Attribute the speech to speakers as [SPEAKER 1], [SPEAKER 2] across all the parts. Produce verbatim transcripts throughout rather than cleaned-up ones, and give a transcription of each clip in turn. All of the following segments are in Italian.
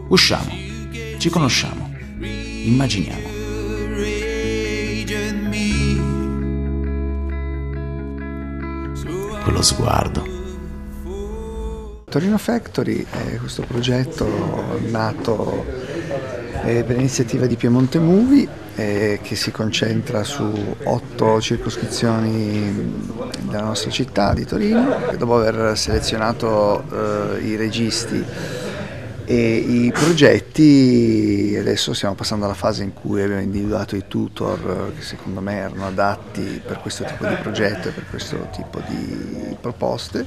[SPEAKER 1] Usciamo, ci conosciamo, immaginiamo. Quello sguardo.
[SPEAKER 2] Torino Factory è questo progetto nato eh, per iniziativa di Piemonte Movie eh, che si concentra su otto circoscrizioni della nostra città di Torino. Dopo aver selezionato eh, i registi e i progetti, adesso stiamo passando alla fase in cui abbiamo individuato i tutor che secondo me erano adatti per questo tipo di progetto e per questo tipo di proposte,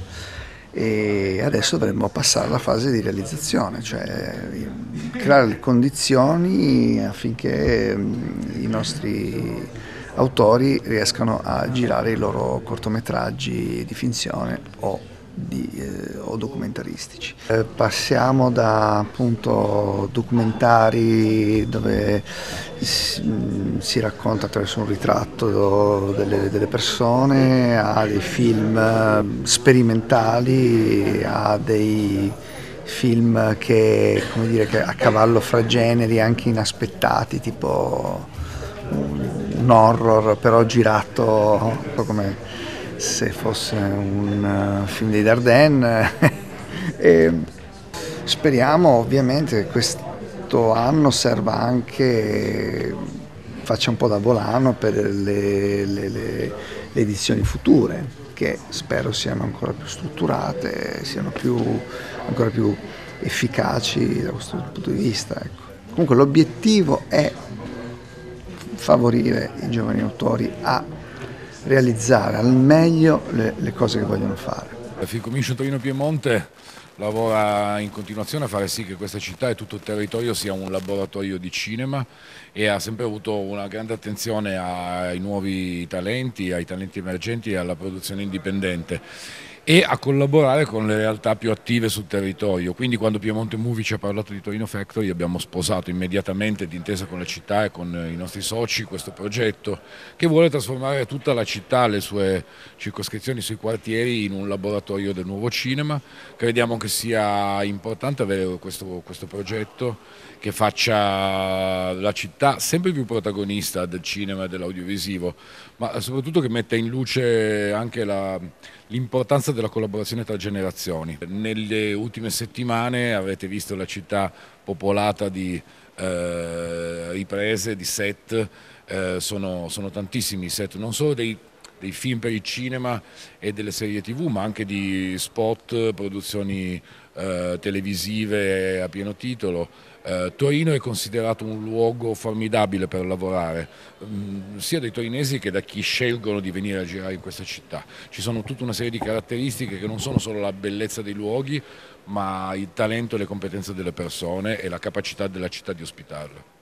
[SPEAKER 2] e adesso dovremmo passare alla fase di realizzazione, cioè creare le condizioni affinché i nostri autori riescano a girare i loro cortometraggi di finzione o Di, eh, o documentaristici. Eh, passiamo da appunto documentari dove si, mh, si racconta attraverso un ritratto delle, delle persone, a dei film sperimentali, a dei film che, come dire, che a cavallo fra generi anche inaspettati, tipo un horror però girato un po' come se fosse un uh, film dei Dardenne e speriamo ovviamente che questo anno serva anche, faccia un po' da volano per le, le, le, le edizioni future, che spero siano ancora più strutturate, siano più, ancora più efficaci da questo punto di vista. Ecco. Comunque l'obiettivo è favorire i giovani autori a realizzare al meglio le, le cose che vogliono fare.
[SPEAKER 3] La Film Commission Torino Piemonte lavora in continuazione a fare sì che questa città e tutto il territorio sia un laboratorio di cinema e ha sempre avuto una grande attenzione ai nuovi talenti, ai talenti emergenti e alla produzione indipendente e a collaborare con le realtà più attive sul territorio. Quindi quando Piemonte Movie ci ha parlato di Torino Factory abbiamo sposato immediatamente, d'intesa con la città e con i nostri soci, questo progetto che vuole trasformare tutta la città, le sue circoscrizioni, i suoi quartieri in un laboratorio del nuovo cinema. Crediamo che sia importante avere questo, questo progetto che faccia la città sempre più protagonista del cinema e dell'audiovisivo, ma soprattutto che metta in luce anche l'importanza della collaborazione tra generazioni. Nelle ultime settimane avete visto la città popolata di eh, riprese, di set, eh, sono, sono tantissimi set, non solo dei dei film per il cinema e delle serie tv, ma anche di spot, produzioni eh, televisive a pieno titolo. Eh, Torino è considerato un luogo formidabile per lavorare, mh, sia dai torinesi che da chi scelgono di venire a girare in questa città. Ci sono tutta una serie di caratteristiche che non sono solo la bellezza dei luoghi, ma il talento e le competenze delle persone e la capacità della città di ospitarle.